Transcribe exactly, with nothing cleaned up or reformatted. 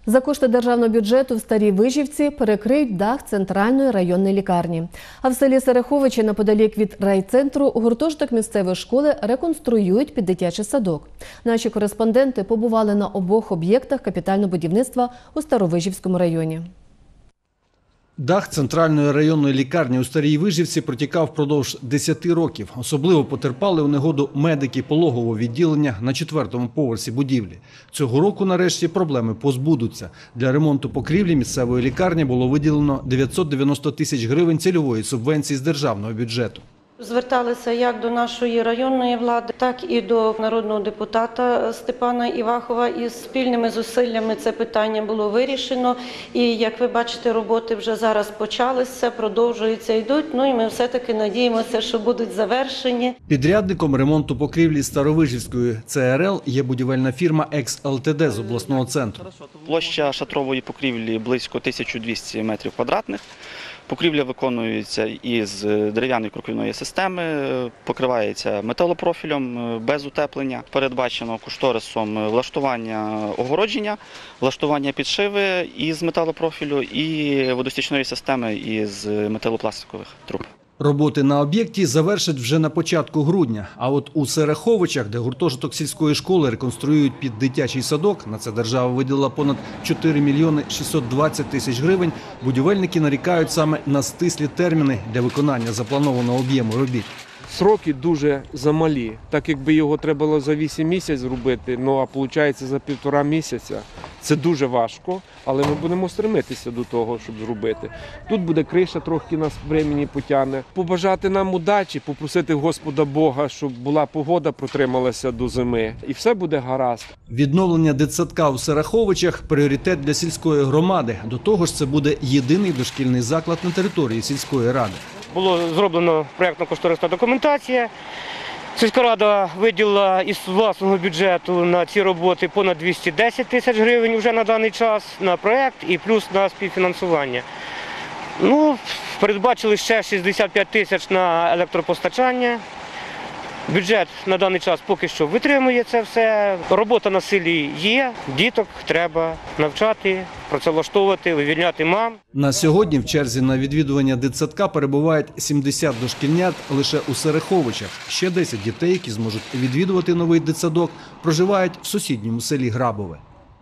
За кошти державного бюджету в Старій Вижівці перекриють дах центральної районної лікарні. А в селі Сереховичі, неподалік від райцентру, гуртожиток місцевої школи реконструюють під дитячий садок. Наші кореспонденти побували на обох об'єктах капітального будівництва у Старовижівському районі. Дах центральної районної лікарні у Старій Вижівці протікав впродовж десяти років. Особливо потерпали у негоду медики пологового відділення на четвертому поверсі будівлі. Цього року нарешті проблеми позбудуться. Для ремонту покрівлі місцевої лікарні було виділено дев'ятсот дев'яносто тисяч гривень цільової субвенції з державного бюджету. Зверталися як до нашої районної влади, так і до народного депутата Степана Івахова. І спільними зусиллями це питання було вирішено. І, як ви бачите, роботи вже зараз почалися, продовжуються, йдуть. Ну і ми все-таки надіємося, що будуть завершені. Підрядником ремонту покрівлі Старовижівської Це Ер Ел є будівельна фірма Екс Ел Те Де з обласного центру. Площа шатрової покрівлі близько тисяча двісті метрів квадратних. Покрівля виконується із дерев'яної кроквійної системи, покривається металопрофілем без утеплення. Передбачено кошторисом влаштування огородження, влаштування підшиви із металопрофілю і водостічної системи із металопластикових труб. Роботи на об'єкті завершать вже на початку грудня. А от у Сереховичах, де гуртожиток сільської школи реконструюють під дитячий садок, на це держава виділила понад чотири мільйони шістсот двадцять тисяч гривень, будівельники нарікають саме на стислі терміни для виконання запланованого об'єму робіт. Сроки дуже замалі, так якби його треба було за вісім місяців зробити, ну а виходить за півтора місяця. Це дуже важко, але ми будемо стремитися до того, щоб зробити. Тут буде криша, трохи нас времени потягне. Побажати нам удачі, попросити Господа Бога, щоб була погода, протрималася до зими. І все буде гаразд. Відновлення дитсадка у Сереховичах – пріоритет для сільської громади. До того ж, це буде єдиний дошкільний заклад на території сільської ради. Було зроблено проєктно-кошторисна документація. Сільська рада виділила із власного бюджету на ці роботи понад двісті десять тисяч гривень вже на даний час на проєкт і плюс на співфінансування. Ну, передбачили ще шістдесят п'ять тисяч на електропостачання. Бюджет на даний час поки що витримує це все. Робота на селі є, діток треба навчати, працевлаштовувати, вивільняти мам. На сьогодні в черзі на відвідування дитсадка перебувають сімдесят дошкільнят лише у Сереховичах. Ще десять дітей, які зможуть відвідувати новий дитсадок, проживають в сусідньому селі Грабове.